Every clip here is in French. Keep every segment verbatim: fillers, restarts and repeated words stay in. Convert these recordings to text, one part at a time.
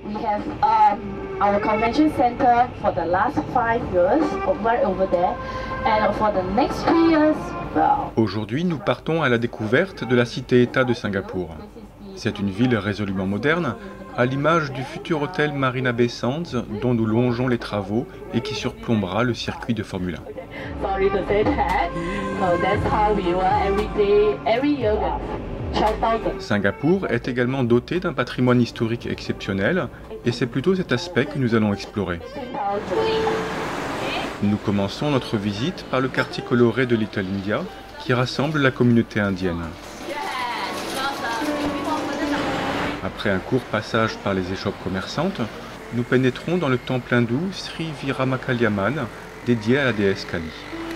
We have um, our convention center for the last five years, right over there, and for the next three years. Well. Aujourd'hui, nous partons à la découverte de la cité-État de Singapour. C'est une ville résolument moderne, à l'image du futur hôtel Marina Bay Sands dont nous longeons les travaux et qui surplombera le circuit de Formule un. Sorry to say that. So that's how we were every day, every year. Singapour est également doté d'un patrimoine historique exceptionnel et c'est plutôt cet aspect que nous allons explorer. Nous commençons notre visite par le quartier coloré de Little India qui rassemble la communauté indienne. Après un court passage par les échoppes commerçantes, nous pénétrons dans le temple hindou Sri Viramakaliamman dédié à la déesse Kali.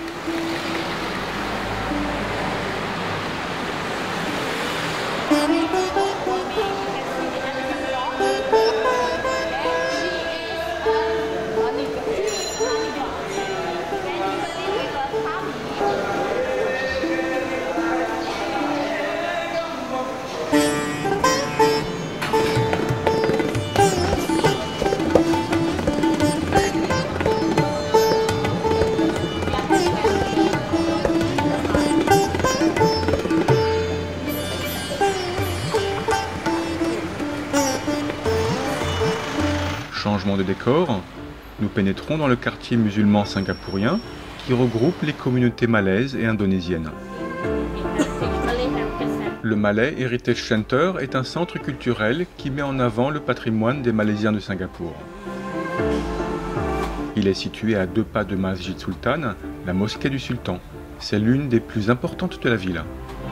Changement de décor, nous pénétrons dans le quartier musulman singapourien qui regroupe les communautés malaises et indonésiennes. Le Malay Heritage Center est un centre culturel qui met en avant le patrimoine des Malaisiens de Singapour. Il est situé à deux pas de Masjid Sultan, la mosquée du sultan. C'est l'une des plus importantes de la ville.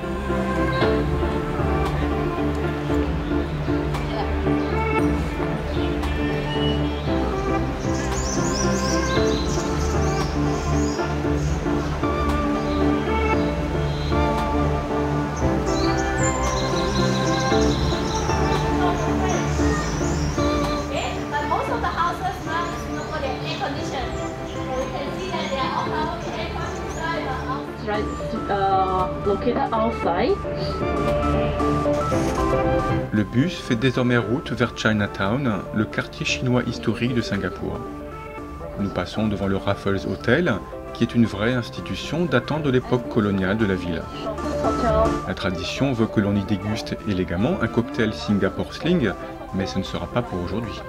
Le bus fait désormais route vers Chinatown, le quartier chinois historique de Singapour. Nous passons devant le Raffles Hotel, qui est une vraie institution datant de l'époque coloniale de la ville. La tradition veut que l'on y déguste élégamment un cocktail Singapore Sling, mais ce ne sera pas pour aujourd'hui.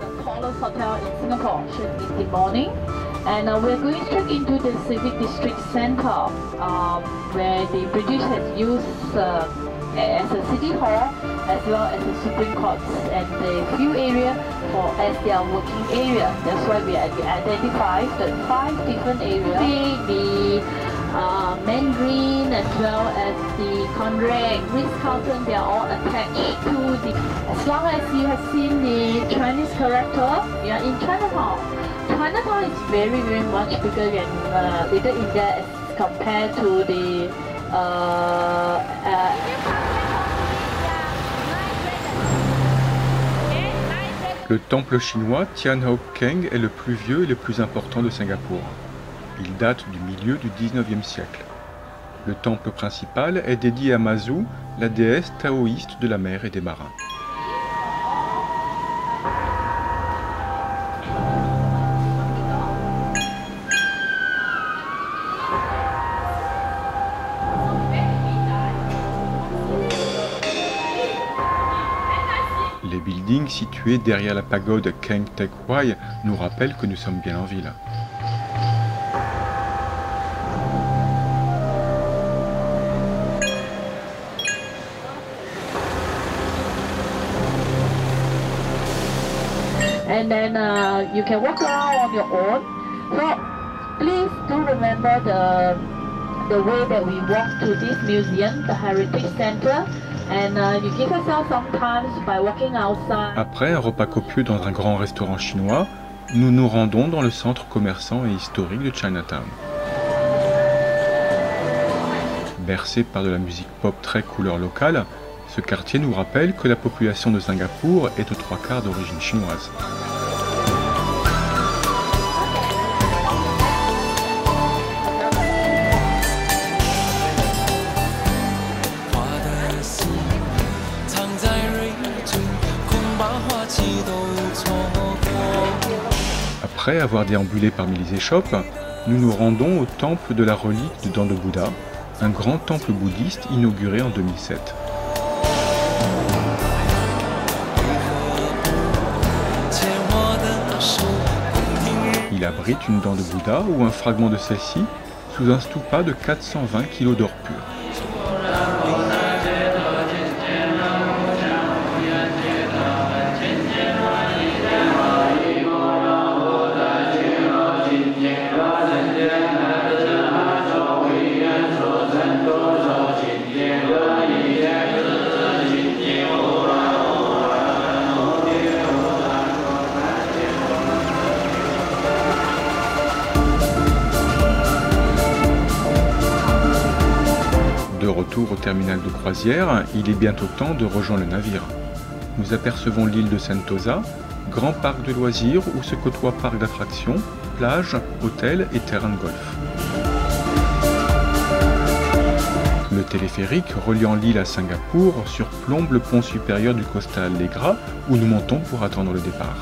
And uh, we're going straight into the Civic District Center, um, where the British has used uh, as a city hall as well as a Supreme Court and the few areas for as their working area. That's why we identified the five different areas. The uh, Mandarin as well as the Conrad, Ritz-Carlton, they are all attached to the. As long as you have seen the Chinese character, you are in Chinatown. Chinatown is very, very much bigger than uh, Little India as compared to the uh, uh, Le temple chinois Tian Ho Keng est le plus vieux et le plus important de Singapour. Il date du milieu du dix-neuvième siècle. Le temple principal est dédié à Mazu, la déesse taoïste de la mer et des marins. Les buildings situés derrière la pagode Keng Teck Wai nous rappellent que nous sommes bien en ville. And then uh, you can walk around on your own. So please do remember the the way that we walk to this museum, the Heritage Center. And, uh, you give yourself some time by walking outside. Après un repas copieux dans un grand restaurant chinois, nous nous rendons dans le centre commerçant et historique de Chinatown. Bercé par de la musique pop très couleur locale, ce quartier nous rappelle que la population de Singapour est aux trois quarts d'origine chinoise. Don't Après avoir déambulé parmi les échoppes, nous nous rendons au temple de la relique de dents de Bouddha, un grand temple bouddhiste inauguré en deux mille sept. Il abrite une dent de Bouddha ou un fragment de celle-ci sous un stupa de quatre cent vingt kilos d'or pur. De retour au terminal de croisière, il est bientôt temps de rejoindre le navire. Nous apercevons l'île de Sentosa, grand parc de loisirs où se côtoient parcs d'attractions, plages, hôtels et terrains de golf. Le téléphérique reliant l'île à Singapour surplombe le pont supérieur du Costa Allegra où nous montons pour attendre le départ.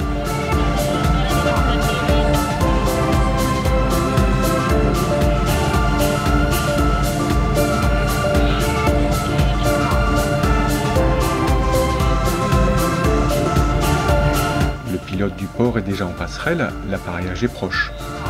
Le pilote du port est déjà en passerelle, l'appareillage est proche.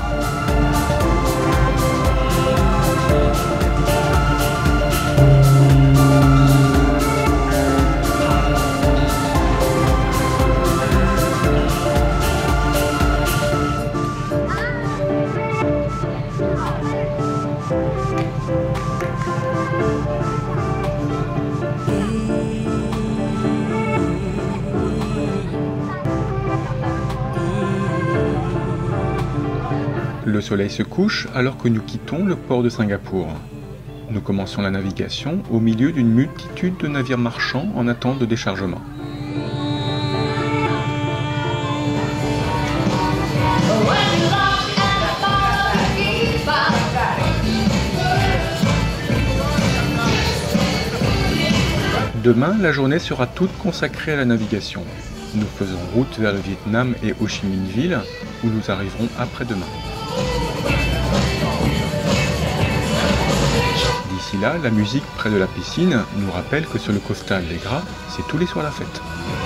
Le soleil se couche alors que nous quittons le port de Singapour. Nous commençons la navigation au milieu d'une multitude de navires marchands en attente de déchargement. Demain, la journée sera toute consacrée à la navigation. Nous faisons route vers le Vietnam et Ho Chi Minh Ville, où nous arriverons après-demain. D'ici là, la musique près de la piscine nous rappelle que sur le Costa Allegra, c'est tous les soirs la fête.